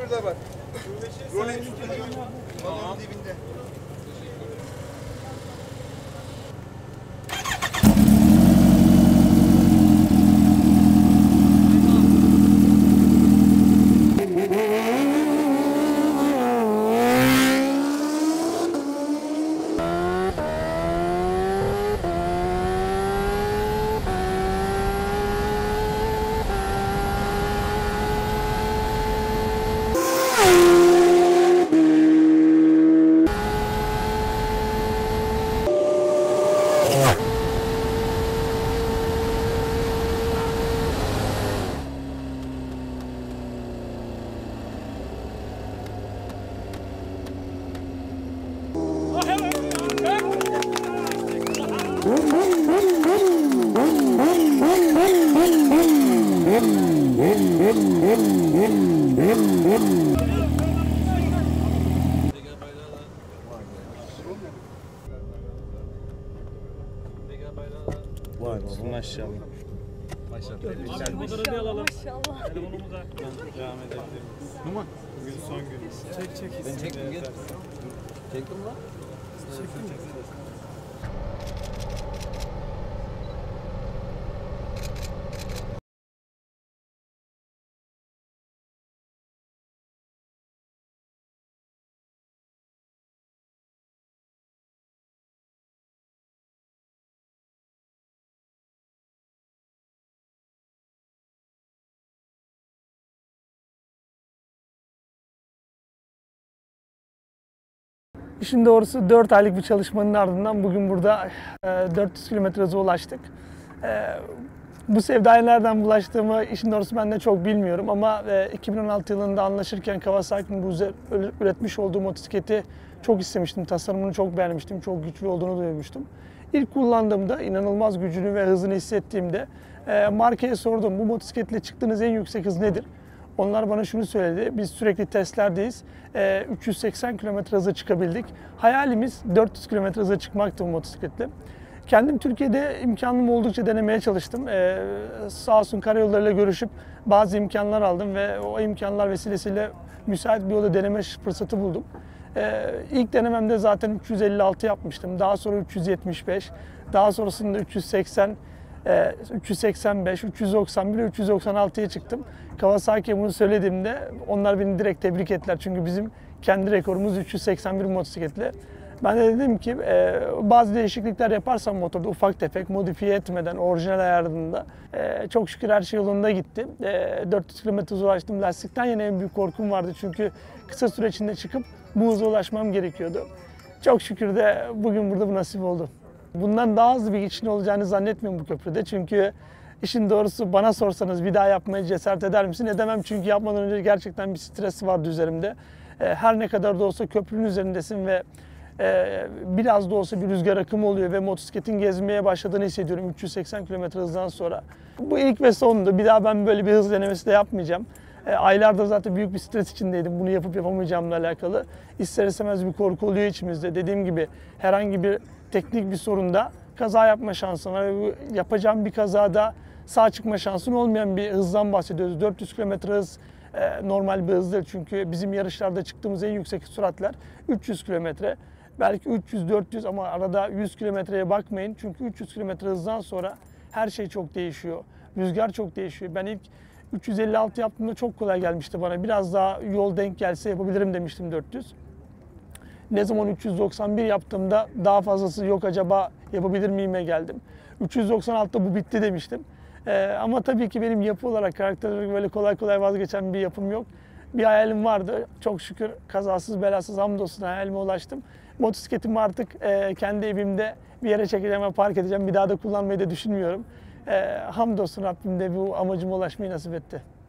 şurada bak. Rolex balonun dibinde. Vay baba. Maşallah. Maşallah. Abi motoru bir alalım. Maşallah. Telefonumuza devam edelim. Numan. Bugün son gün. Çek. Ben çektim gel. Çektim lan. Çektim. İşin doğrusu 4 aylık bir çalışmanın ardından bugün burada 400 kilometre hıza ulaştık. Bu sevdaya nereden bulaştığımı işin doğrusu ben de çok bilmiyorum ama 2016 yılında anlaşırken Kawasaki'nin bu üretmiş olduğu motosikleti çok istemiştim. Tasarımını çok beğenmiştim. Çok güçlü olduğunu duymuştum. İlk kullandığımda inanılmaz gücünü ve hızını hissettiğimde markaya sordum. Bu motosikletle çıktığınız en yüksek hız nedir? Onlar bana şunu söyledi, biz sürekli testlerdeyiz, 380 km hıza çıkabildik. Hayalimiz 400 km hıza çıkmaktı bu motosikletle. Kendim Türkiye'de imkanım oldukça denemeye çalıştım. Sağ olsun karayollarıyla görüşüp bazı imkanlar aldım ve o imkanlar vesilesiyle müsait bir yolda deneme fırsatı buldum. İlk denememde zaten 356 yapmıştım, daha sonra 375, daha sonrasında 380, 385, 391, 396'ya çıktım. Kawasaki'ye bunu söylediğimde onlar beni direkt tebrik ettiler. Çünkü bizim kendi rekorumuz 381 motosikletle. Ben de dedim ki bazı değişiklikler yaparsam motorda ufak tefek modifiye etmeden orijinal ayarında çok şükür her şey yolunda gitti. 400 km hıza ulaştım. Lastikten yine en büyük korkum vardı çünkü kısa süre içinde çıkıp bu hıza ulaşmam gerekiyordu. Çok şükür de bugün burada bu nasip oldu. Bundan daha hızlı bir geçiş olacağını zannetmiyorum bu köprüde. Çünkü işin doğrusu bana sorsanız bir daha yapmaya cesaret eder misin? Edemem çünkü yapmadan önce gerçekten bir stres vardı üzerimde. Her ne kadar da olsa köprünün üzerindesin ve biraz da olsa bir rüzgar akımı oluyor ve motosikletin gezmeye başladığını hissediyorum 380 km hızdan sonra. Bu ilk ve sondu. Bir daha ben böyle bir hız denemesi de yapmayacağım. Aylardır zaten büyük bir stres içindeydim bunu yapıp yapamayacağımla alakalı. İster istemez bir korku oluyor içimizde. Dediğim gibi herhangi bir teknik bir sorunda kaza yapma şansın var. Yapacağım bir kazada sağ çıkma şansın olmayan bir hızdan bahsediyoruz. 400 km hız normal bir hız değil. Çünkü bizim yarışlarda çıktığımız en yüksek süratler 300 km. Belki 300-400 ama arada 100 kilometreye bakmayın. Çünkü 300 km hızdan sonra her şey çok değişiyor. Rüzgar çok değişiyor. Ben ilk 356 yaptığımda çok kolay gelmişti bana. Biraz daha yol denk gelse yapabilirim demiştim 400. Ne zaman 391 yaptığımda daha fazlası yok acaba yapabilir miyim'e geldim. 396'da bu bitti demiştim. Ama tabii ki benim yapı olarak, karakter olarak böyle kolay kolay vazgeçen bir yapım yok. Bir hayalim vardı. Çok şükür kazasız belasız hamdolsun hayalime ulaştım. Motosikletimi artık kendi evimde bir yere çekeceğim ve park edeceğim. Bir daha da kullanmayı da düşünmüyorum. Hamdolsun Rabbim de bu amacıma ulaşmayı nasip etti.